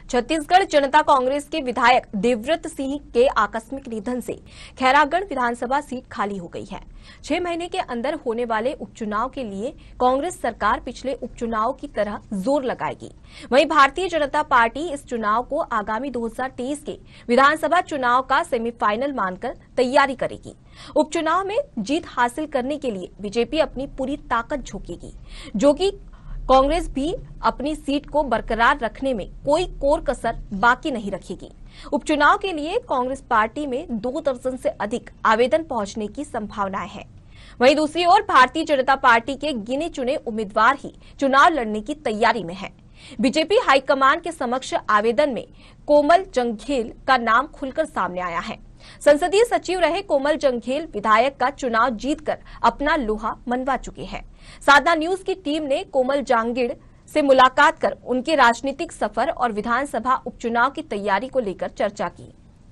छत्तीसगढ़ जनता कांग्रेस के विधायक देवव्रत सिंह के आकस्मिक निधन से खैरागढ़ विधानसभा सीट खाली हो गई है। 6 महीने के अंदर होने वाले उपचुनाव के लिए कांग्रेस सरकार पिछले उपचुनाव की तरह जोर लगाएगी। वहीं भारतीय जनता पार्टी इस चुनाव को आगामी 2023 के विधानसभा चुनाव का सेमीफाइनल मानकर तैयारी करेगी। उपचुनाव में जीत हासिल करने के लिए बीजेपी अपनी पूरी ताकत झोंकेगी, जो कि कांग्रेस भी अपनी सीट को बरकरार रखने में कोई कोर कसर बाकी नहीं रखेगी। उपचुनाव के लिए कांग्रेस पार्टी में 2 दर्जन से अधिक आवेदन पहुंचने की संभावनाएं हैं। वहीं दूसरी ओर भारतीय जनता पार्टी के गिने चुने उम्मीदवार ही चुनाव लड़ने की तैयारी में हैं। बीजेपी हाईकमान के समक्ष आवेदन में कोमल जंघेल का नाम खुलकर सामने आया है। संसदीय सचिव रहे कोमल जंघेल विधायक का चुनाव जीतकर अपना लोहा मनवा चुके हैं। साधना न्यूज की टीम ने कोमल जांगिड़ से मुलाकात कर उनके राजनीतिक सफर और विधानसभा उपचुनाव की तैयारी को लेकर चर्चा की।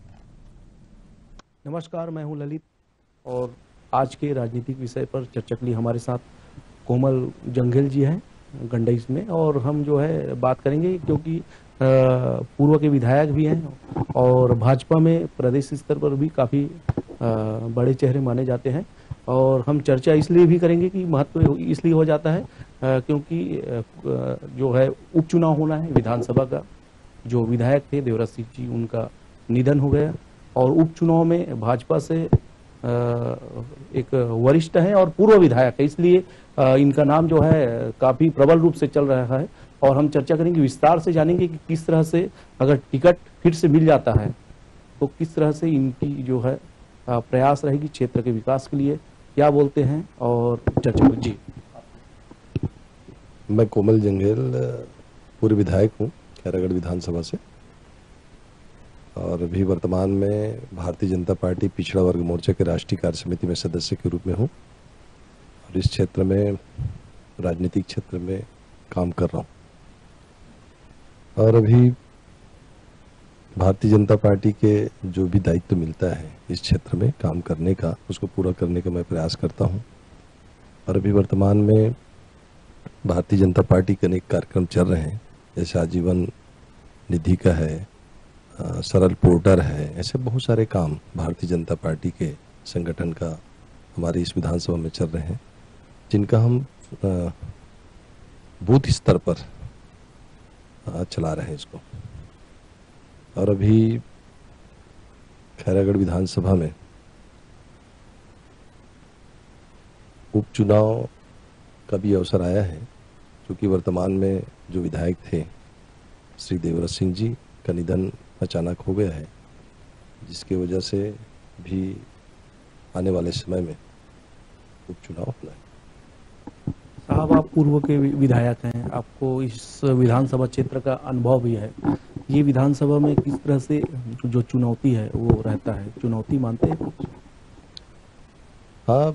नमस्कार, मैं हूं ललित और आज के राजनीतिक विषय पर चर्चा के लिए हमारे साथ कोमल जंघेल जी हैं गंडई में, और हम जो है बात करेंगे क्योंकि पूर्व के विधायक भी हैं और भाजपा में प्रदेश स्तर पर भी काफ़ी बड़े चेहरे माने जाते हैं। और हम चर्चा इसलिए भी करेंगे कि महत्व इसलिए हो जाता है क्योंकि जो है उपचुनाव होना है विधानसभा का। जो विधायक थे देवव्रत सिंह जी, उनका निधन हो गया और उपचुनाव में भाजपा से एक वरिष्ठ है और पूर्व विधायक है, इसलिए इनका नाम जो है काफ़ी प्रबल रूप से चल रहा है। और हम चर्चा करेंगे, विस्तार से जानेंगे कि किस तरह से अगर टिकट फिर से मिल जाता है तो किस तरह से इनकी जो है प्रयास रहेगी क्षेत्र के विकास के लिए, क्या बोलते हैं और चर्चा जी। मैं कोमल जंघेल पूर्व विधायक हूँ खैरागढ़ विधानसभा से, और अभी वर्तमान में भारतीय जनता पार्टी पिछड़ा वर्ग मोर्चा के राष्ट्रीय कार्य समिति में सदस्य के रूप में हूँ और इस क्षेत्र में राजनीतिक क्षेत्र में काम कर रहा हूँ। और अभी भारतीय जनता पार्टी के जो भी दायित्व मिलता है इस क्षेत्र में काम करने का, उसको पूरा करने का मैं प्रयास करता हूं। और अभी वर्तमान में भारतीय जनता पार्टी के अनेक कार्यक्रम चल रहे हैं, जैसे आजीवन निधि का है, सरल पोर्टर है, ऐसे बहुत सारे काम भारतीय जनता पार्टी के संगठन का हमारे इस विधानसभा में चल रहे हैं, जिनका हम बूथ स्तर पर चला रहे हैं इसको। और अभी खैरागढ़ विधानसभा में उपचुनाव का भी अवसर आया है, क्योंकि वर्तमान में जो विधायक थे श्री देवव्रत सिंह जी का निधन अचानक हो गया है, जिसकी वजह से भी आने वाले समय में उपचुनाव होना है। साहब, आप पूर्व के विधायक हैं, आपको इस विधानसभा क्षेत्र का अनुभव भी है। ये विधानसभा में किस तरह से जो चुनौती है वो रहता है, चुनौती मानते हैं? हाँ,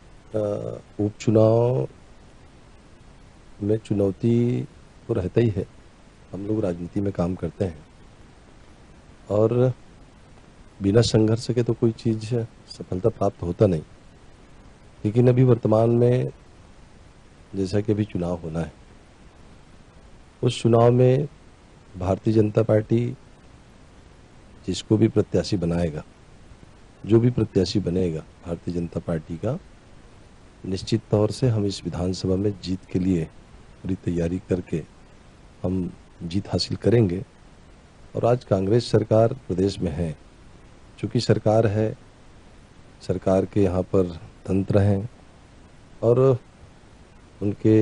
उपचुनाव में चुनौती तो रहता ही है। हम लोग राजनीति में काम करते हैं और बिना संघर्ष के तो कोई चीज़ सफलता प्राप्त होता नहीं। लेकिन अभी वर्तमान में जैसा कि अभी चुनाव होना है, उस चुनाव में भारतीय जनता पार्टी जिसको भी प्रत्याशी बनाएगा, जो भी प्रत्याशी बनेगा भारतीय जनता पार्टी का, निश्चित तौर से हम इस विधानसभा में जीत के लिए पूरी तैयारी करके हम जीत हासिल करेंगे। और आज कांग्रेस सरकार प्रदेश में है, चूँकि सरकार है, सरकार के यहाँ पर तंत्र हैं और उनके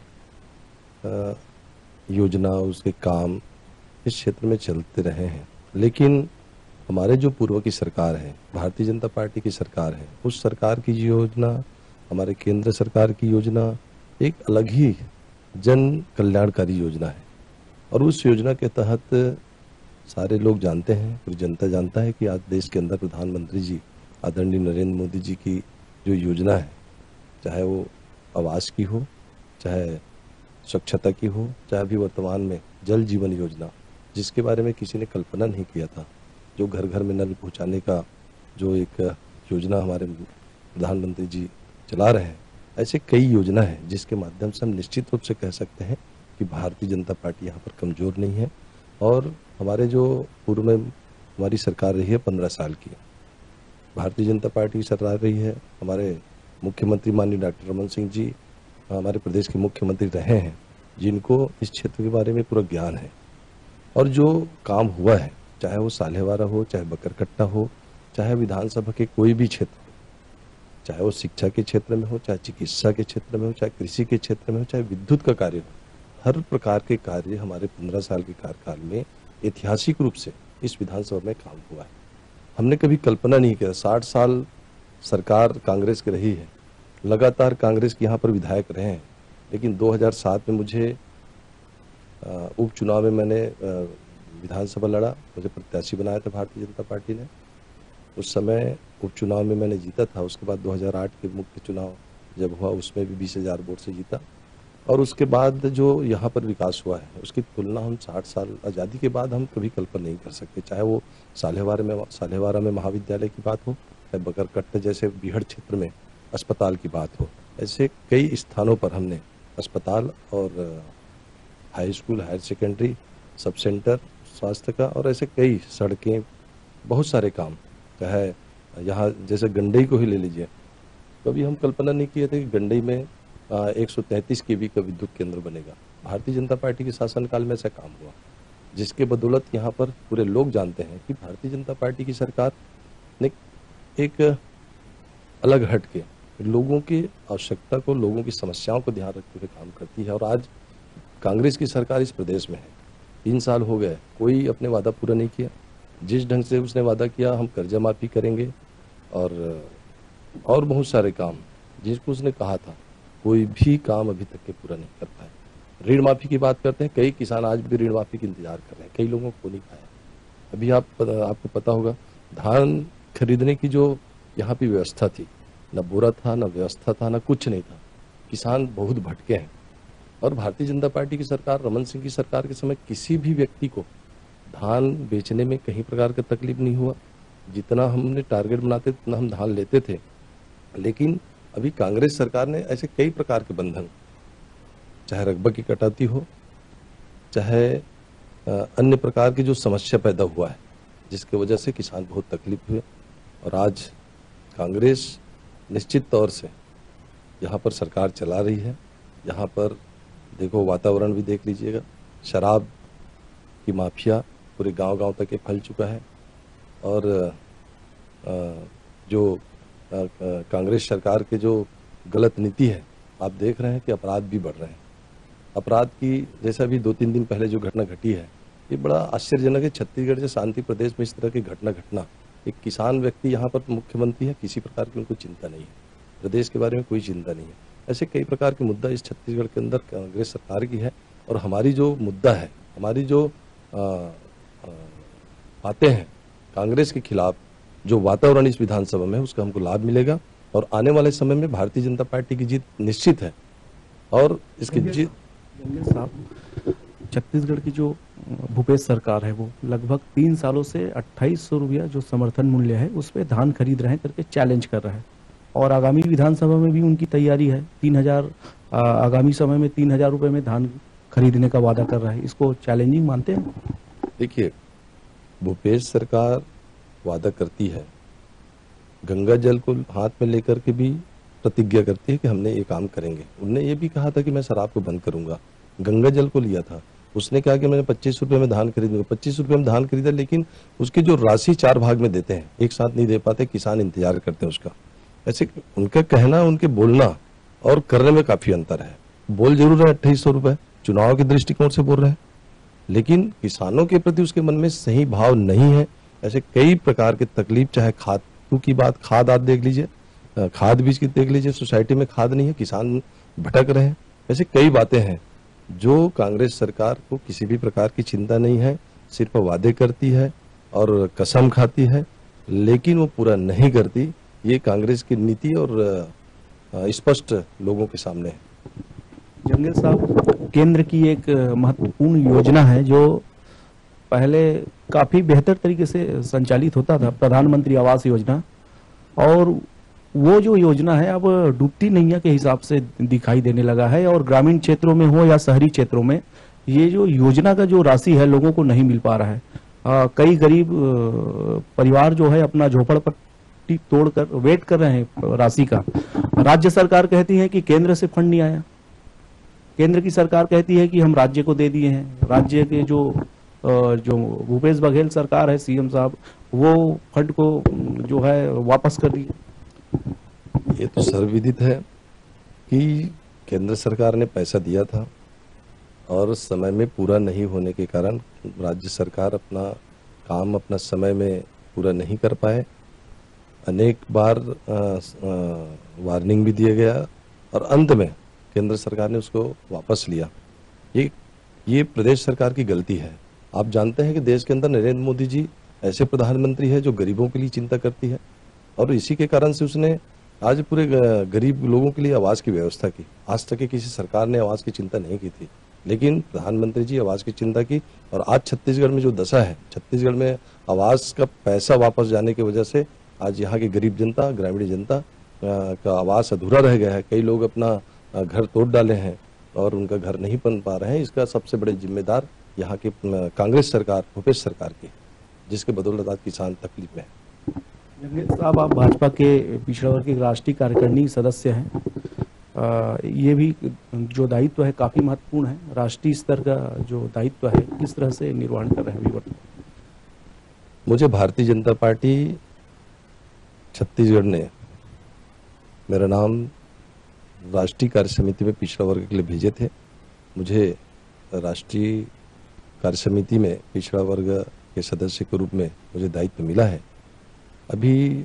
योजना, उसके काम इस क्षेत्र में चलते रहे हैं। लेकिन हमारे जो पूर्व की सरकार है, भारतीय जनता पार्टी की सरकार है, उस सरकार की योजना, हमारे केंद्र सरकार की योजना एक अलग ही जन कल्याणकारी योजना है। और उस योजना के तहत सारे लोग जानते हैं, पूरी जनता जानता है कि आज देश के अंदर प्रधानमंत्री जी आदरणीय नरेंद्र मोदी जी की जो योजना है, चाहे वो आवास की हो, चाहे स्वच्छता की हो, चाहे अभी वर्तमान में जल जीवन योजना, जिसके बारे में किसी ने कल्पना नहीं किया था, जो घर घर में नल पहुंचाने का जो एक योजना हमारे प्रधानमंत्री जी चला रहे हैं, ऐसे कई योजना है जिसके माध्यम से हम निश्चित रूप से कह सकते हैं कि भारतीय जनता पार्टी यहाँ पर कमजोर नहीं है और हमारे जो पूर्व में हमारी सरकार रही है 15 साल की, भारतीय जनता पार्टी की सरकार रही है, हमारे मुख्यमंत्री माननीय डॉक्टर रमन सिंह जी हमारे प्रदेश के मुख्यमंत्री रहे हैं, जिनको इस क्षेत्र के बारे में पूरा ज्ञान है। और जो काम हुआ है, चाहे वो साल्हेवारा हो, चाहे बकरकट्टा हो, चाहे विधानसभा के कोई भी क्षेत्र हो, चाहे वो शिक्षा के क्षेत्र में हो, चाहे चिकित्सा के क्षेत्र में हो, चाहे कृषि के क्षेत्र में हो, चाहे विद्युत का कार्य हो, हर प्रकार के कार्य हमारे 15 साल के कार्यकाल में ऐतिहासिक रूप से इस विधानसभा में काम हुआ है। हमने कभी कल्पना नहीं किया, 60 साल सरकार कांग्रेस की रही है, लगातार कांग्रेस के यहाँ पर विधायक रहे हैं, लेकिन 2007 में मुझे उपचुनाव में मैंने विधानसभा लड़ा, मुझे प्रत्याशी बनाया था भारतीय जनता पार्टी ने। उस समय उपचुनाव में मैंने जीता था। उसके बाद 2008 के मुख्य चुनाव जब हुआ उसमें भी 20,000 वोट से जीता। और उसके बाद जो यहाँ पर विकास हुआ है उसकी तुलना हम 60 साल आज़ादी के बाद हम कभी कल्पना नहीं कर सकते, चाहे वो साल्हेवारा में महाविद्यालय की बात हो, चाहे बकरकट्टा जैसे बीहड़ क्षेत्र में अस्पताल की बात हो। ऐसे कई स्थानों पर हमने अस्पताल और हाई स्कूल, हायर सेकेंडरी, सब सेंटर स्वास्थ्य का और ऐसे कई सड़कें, बहुत सारे काम, चाहे यहाँ जैसे गंडई को ही ले लीजिए, कभी हम कल्पना नहीं किए थे कि गंडई में 133 केवी का विद्युत केंद्र बनेगा। भारतीय जनता पार्टी के शासनकाल में ऐसा काम हुआ, जिसके बदौलत यहाँ पर पूरे लोग जानते हैं कि भारतीय जनता पार्टी की सरकार ने एक अलग हट के लोगों की आवश्यकता को, लोगों की समस्याओं को ध्यान रखते हुए काम करती है। और आज कांग्रेस की सरकार इस प्रदेश में है, 3 साल हो गए, कोई अपने वादा पूरा नहीं किया। जिस ढंग से उसने वादा किया हम कर्जा माफी करेंगे और बहुत सारे काम जिसको उसने कहा था, कोई भी काम अभी तक के पूरा नहीं कर पाए। ऋण माफी की बात करते हैं, कई किसान आज भी ऋण माफी का इंतजार कर रहे हैं, कई लोगों को नहीं खाया। अभी आपको पता होगा, धान खरीदने की जो यहाँ पे व्यवस्था थी, न बोरा था, न व्यवस्था था, न कुछ नहीं था। किसान बहुत भटके हैं। और भारतीय जनता पार्टी की सरकार, रमन सिंह की सरकार के समय किसी भी व्यक्ति को धान बेचने में कहीं प्रकार का तकलीफ नहीं हुआ। जितना हमने टारगेट बनाते उतना हम धान लेते थे। लेकिन अभी कांग्रेस सरकार ने ऐसे कई प्रकार के बंधन, चाहे रकबा की कटौती हो, चाहे अन्य प्रकार की जो समस्या पैदा हुआ है, जिसकी वजह से किसान बहुत तकलीफ हुए। और आज कांग्रेस निश्चित तौर से यहाँ पर सरकार चला रही है। यहाँ पर देखो, वातावरण भी देख लीजिएगा, शराब की माफिया पूरे गांव-गांव तक ये फैल चुका है। और जो कांग्रेस सरकार के जो गलत नीति है, आप देख रहे हैं कि अपराध भी बढ़ रहे हैं। अपराध की, जैसा भी 2-3 दिन पहले जो घटना घटी है, ये बड़ा आश्चर्यजनक है। छत्तीसगढ़ से शांति प्रदेश में इस तरह की घटना घटना, एक किसान व्यक्ति यहाँ पर मुख्यमंत्री है, किसी प्रकार की उनको चिंता नहीं है, प्रदेश के बारे में कोई चिंता नहीं है। ऐसे कई प्रकार के मुद्दा इस छत्तीसगढ़ के अंदर कांग्रेस सरकार की है। और हमारी जो मुद्दा है, हमारी जो बातें हैं कांग्रेस के खिलाफ, जो वातावरण इस विधानसभा में, उसका हमको लाभ मिलेगा। और आने वाले समय में भारतीय जनता पार्टी की जीत निश्चित है। और इसकी जीत साहब, छत्तीसगढ़ की जो भूपेश सरकार है वो लगभग 3 सालों से 2800 रुपया जो समर्थन मूल्य है उस पर धान खरीद रहे हैं करके चैलेंज कर रहा है। और आगामी विधानसभा में भी उनकी तैयारी है, 3000 आगामी समय में 3000 रुपए में धान खरीदने का वादा कर रहा है। इसको चैलेंजिंग मानते हैं? देखिए, भूपेश सरकार वादा करती है, गंगा जल को हाथ में लेकर के भी प्रतिज्ञा करती है कि हमने ये काम करेंगे। उनने ये भी कहा था कि मैं शराब को बंद करूंगा, गंगा जल को लिया था। उसने कहा कि मैंने 25 रुपए में धान खरीदूंगा, 25 रुपए में धान खरीदा, लेकिन उसकी जो राशि 4 भाग में देते हैं, एक साथ नहीं दे पाते, किसान इंतजार करते हैं उसका। ऐसे उनका कहना, उनके बोलना और करने में काफी अंतर है। बोल जरूर रहे 2800 रुपए, चुनाव के दृष्टिकोण से बोल रहे हैं, लेकिन किसानों के प्रति उसके मन में सही भाव नहीं है। ऐसे कई प्रकार के तकलीफ, चाहे खाद की बात, खाद आप देख लीजिए, खाद बीज की देख लीजिए, सोसाइटी में खाद नहीं है, किसान भटक रहे हैं। ऐसे कई बातें हैं जो कांग्रेस सरकार को किसी भी प्रकार की चिंता नहीं है, सिर्फ वादे करती है और कसम खाती है, लेकिन वो पूरा नहीं करती। ये कांग्रेस की नीति और स्पष्ट लोगों के सामने है। जंगल साहब, केंद्र की एक महत्वपूर्ण योजना है जो पहले काफी बेहतर तरीके से संचालित होता था, प्रधानमंत्री आवास योजना। और वो जो योजना है अब डूबती नैया के हिसाब से दिखाई देने लगा है। और ग्रामीण क्षेत्रों में हो या शहरी क्षेत्रों में ये जो योजना का जो राशि है लोगों को नहीं मिल पा रहा है। कई गरीब परिवार जो है अपना झोपड़पट्टी तोड़कर वेट कर रहे हैं राशि का। राज्य सरकार कहती है कि केंद्र से फंड नहीं आया, केंद्र की सरकार कहती है कि हम राज्य को दे दिए हैं। राज्य के जो भूपेश बघेल सरकार है, सीएम साहब, वो फंड को जो है वापस कर दिए। ये तो सर्वविदित है कि केंद्र सरकार ने पैसा दिया था और समय में पूरा नहीं होने के कारण राज्य सरकार अपना काम अपना समय में पूरा नहीं कर पाए। अनेक बार वार्निंग भी दिया गया और अंत में केंद्र सरकार ने उसको वापस लिया। ये प्रदेश सरकार की गलती है। आप जानते हैं कि देश के अंदर नरेंद्र मोदी जी ऐसे प्रधानमंत्री है जो गरीबों के लिए चिंता करती है और इसी के कारण से उसने आज पूरे गरीब लोगों के लिए आवास की व्यवस्था की। आज तक किसी सरकार ने आवास की चिंता नहीं की थी, लेकिन प्रधानमंत्री जी आवास की चिंता की और आज छत्तीसगढ़ में जो दशा है, छत्तीसगढ़ में आवास का पैसा वापस जाने की वजह से आज यहाँ की गरीब जनता, ग्रामीण जनता का आवास अधूरा रह गया है। कई लोग अपना घर तोड़ डाले हैं और उनका घर नहीं बन पा रहे हैं। इसका सबसे बड़े जिम्मेदार यहाँ की कांग्रेस सरकार, भूपेश सरकार की, जिसके बदौलत आज किसान तकलीफ में है। जंगेल साहब, आप भाजपा के पिछड़ा वर्ग के राष्ट्रीय कार्यकारिणी सदस्य हैं। ये भी जो दायित्व है काफी महत्वपूर्ण है। राष्ट्रीय स्तर का जो दायित्व है किस तरह से निर्वहन कर रहे हैं अभी वर्तमान? मुझे भारतीय जनता पार्टी छत्तीसगढ़ ने मेरा नाम राष्ट्रीय कार्य समिति में पिछड़ा वर्ग के लिए भेजे थे। मुझे राष्ट्रीय कार्य समिति में पिछड़ा वर्ग के सदस्य के रूप में मुझे दायित्व मिला है। अभी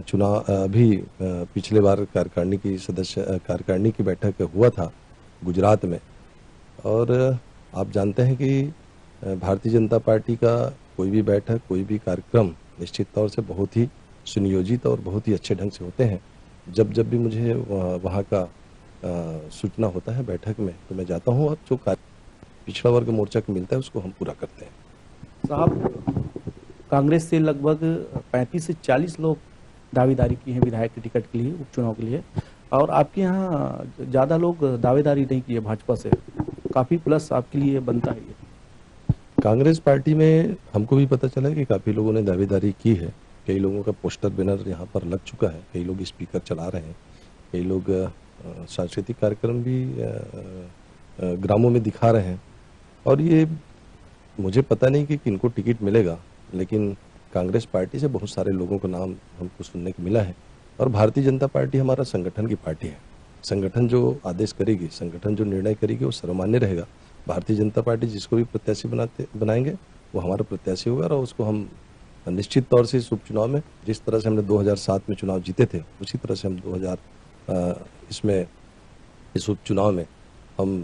पिछले बार कार्यकारिणी की बैठक हुआ था गुजरात में और आप जानते हैं कि भारतीय जनता पार्टी का कोई भी बैठक, कोई भी कार्यक्रम निश्चित तौर से बहुत ही सुनियोजित और बहुत ही अच्छे ढंग से होते हैं। जब भी मुझे वहाँ का सूचना होता है बैठक में तो मैं जाता हूँ और जो पिछड़ा वर्ग मोर्चा को मिलता है उसको हम पूरा करते हैं। साहब, कांग्रेस से लगभग 35 से 40 लोग दावेदारी की हैं विधायक के टिकट के लिए, उपचुनाव के लिए, और आपके यहाँ ज्यादा लोग दावेदारी नहीं किए भाजपा से। काफी प्लस आपके लिए बनता है ये। कांग्रेस पार्टी में हमको भी पता चला कि काफी लोगों ने दावेदारी की है। कई लोगों का पोस्टर बैनर यहाँ पर लग चुका है, कई लोग स्पीकर चला रहे हैं, कई लोग सांस्कृतिक कार्यक्रम भी ग्रामों में दिखा रहे हैं। और ये मुझे पता नहीं कि किनको टिकट मिलेगा, लेकिन कांग्रेस पार्टी से बहुत सारे लोगों का नाम हमको सुनने को मिला है। और भारतीय जनता पार्टी हमारा संगठन की पार्टी है। संगठन जो आदेश करेगी, संगठन जो निर्णय करेगी वो सर्वमान्य रहेगा। भारतीय जनता पार्टी जिसको भी प्रत्याशी बनाएंगे वो हमारा प्रत्याशी होगा और उसको हम निश्चित तौर से इस उपचुनाव में, जिस तरह से हमने 2007 में चुनाव जीते थे, उसी तरह से हम इस उपचुनाव में हम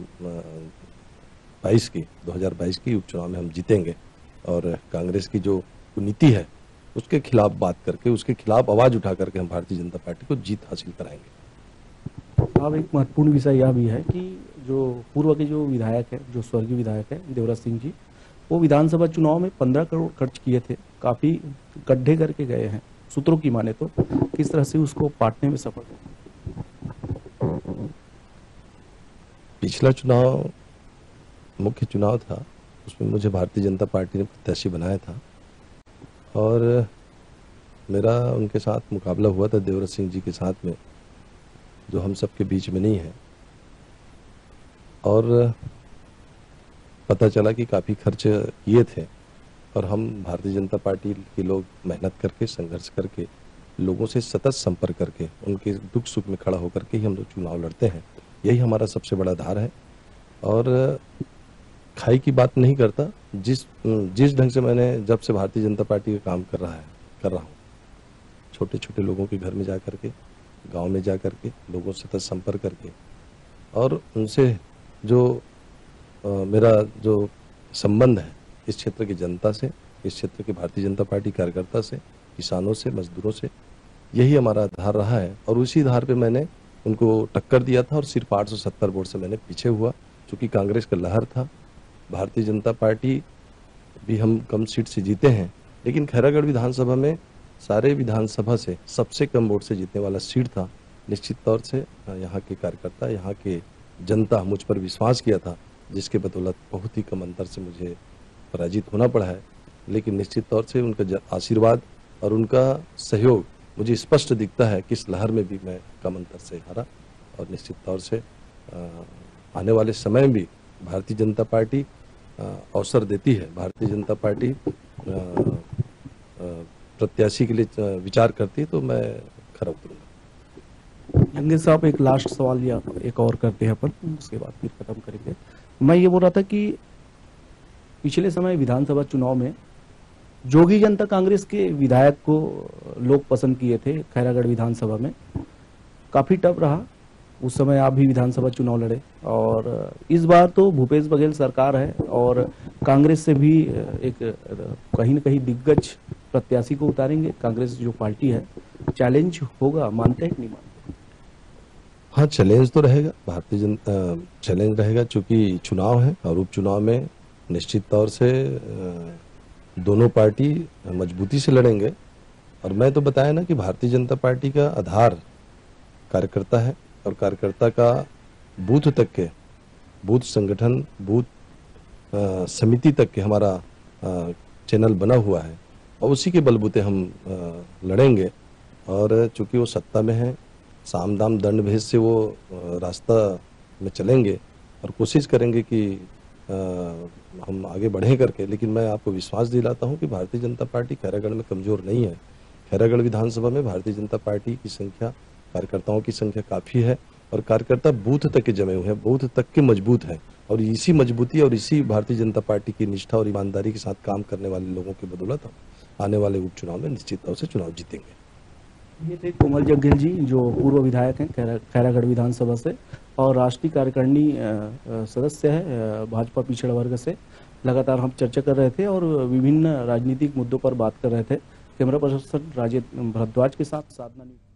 2022 की उपचुनाव में हम जीतेंगे और कांग्रेस की जो नीति है उसके खिलाफ बात करके, उसके खिलाफ आवाज उठा करके हम भारतीय जनता पार्टी को जीत हासिल कराएंगे। अब एक महत्वपूर्ण विषय यह भी है कि जो पूर्व के जो विधायक है, जो स्वर्गीय विधायक है देवराज सिंह जी, वो विधानसभा चुनाव में 15 करोड़ खर्च किए थे, काफी गड्ढे करके गए हैं सूत्रों की माने तो। किस तरह से उसको पाटने में सफल है? पिछला चुनाव मुख्य चुनाव था, उसमें मुझे भारतीय जनता पार्टी ने प्रत्याशी बनाया था और मेरा उनके साथ मुकाबला हुआ था देवराज सिंह जी के साथ में, जो हम सबके बीच में नहीं है। और पता चला कि काफ़ी खर्च किए थे और हम भारतीय जनता पार्टी के लोग मेहनत करके, संघर्ष करके, लोगों से सतत संपर्क करके, उनके दुख सुख में खड़ा होकर के ही हम लोग चुनाव लड़ते हैं। यही हमारा सबसे बड़ा आधार है और खाई की बात नहीं करता। जिस ढंग से मैंने जब से भारतीय जनता पार्टी का काम कर रहा हूँ, छोटे छोटे लोगों के घर में जा करके, गांव में जा करके, लोगों से सतत संपर्क करके और उनसे जो मेरा जो संबंध है इस क्षेत्र की जनता से, इस क्षेत्र के भारतीय जनता पार्टी कार्यकर्ता से, किसानों से, मजदूरों से, यही हमारा आधार रहा है। और उसी आधार पे मैंने उनको टक्कर दिया था और सिर्फ 870 वोट से मैंने पीछे हुआ, क्योंकि कांग्रेस का लहर था। भारतीय जनता पार्टी भी हम कम सीट से जीते हैं, लेकिन खैरागढ़ विधानसभा में सारे विधानसभा से सबसे कम वोट से जीतने वाला सीट था। निश्चित तौर से यहाँ के कार्यकर्ता, यहाँ के जनता मुझ पर विश्वास किया था जिसके बदौलत बहुत ही कम अंतर से मुझे पराजित होना पड़ा है, लेकिन निश्चित तौर से उनका आशीर्वाद और उनका सहयोग मुझे स्पष्ट दिखता है कि इस लहर में भी मैं कम अंतर से हारा। और निश्चित तौर से आने वाले समय में भी भारतीय जनता पार्टी अवसर देती है, भारतीय जनता पार्टी प्रत्याशी के लिए विचार करती है, तो मैं खरा उतरूंगा। जंगेल साहब, एक लास्ट सवाल या एक और करते हैं अपन, उसके बाद फिर खत्म करेंगे। मैं ये बोल रहा था कि पिछले समय विधानसभा चुनाव में जोगी जनता कांग्रेस के विधायक को लोग पसंद किए थे खैरागढ़ विधानसभा में, काफी टफ रहा। उस समय आप भी विधानसभा चुनाव लड़े, और इस बार तो भूपेश बघेल सरकार है और कांग्रेस से भी एक कहीं न कहीं दिग्गज प्रत्याशी को उतारेंगे। कांग्रेस जो पार्टी है, चैलेंज होगा, मानते हैं कि नहीं मानते? हाँ, चैलेंज तो रहेगा, भारतीय जनता चैलेंज रहेगा, चूंकि चुनाव है और उपचुनाव में निश्चित तौर से दोनों पार्टी मजबूती से लड़ेंगे। और मैं तो बताया ना कि भारतीय जनता पार्टी का आधार कार्यकर्ता है, और कार्यकर्ता का बूथ तक के, बूथ संगठन, बूथ समिति तक के हमारा चैनल बना हुआ है, और उसी के बलबूते हम लड़ेंगे। और चूंकि वो सत्ता में है, साम दाम दंड भेद से वो रास्ता में चलेंगे और कोशिश करेंगे कि हम आगे बढ़ें करके। लेकिन मैं आपको विश्वास दिलाता हूं कि भारतीय जनता पार्टी खैरागढ़ में कमजोर नहीं है। खैरागढ़ विधानसभा में भारतीय जनता पार्टी की संख्या, कार्यकर्ताओं की संख्या काफी है, और कार्यकर्ता बूथ तक के जमे हुए हैं, बूथ तक के मजबूत हैं। और इसी मजबूती और इसी भारतीय जनता पार्टी की निष्ठा और ईमानदारी के साथ काम करने वाले लोगों की बदौलत हम आने वाले उपचुनाव में निश्चित तौर से चुनाव जीतेंगे। ये थे कोमल जंगेल जी, जो पूर्व विधायक हैं खैरागढ़ विधानसभा से और राष्ट्रीय कार्यकारिणी सदस्य है भाजपा पिछड़ा वर्ग से। लगातार हम चर्चा कर रहे थे और विभिन्न राजनीतिक मुद्दों पर बात कर रहे थे। कैमरा पर्सन राजेश भारद्वाज के साथ साधना।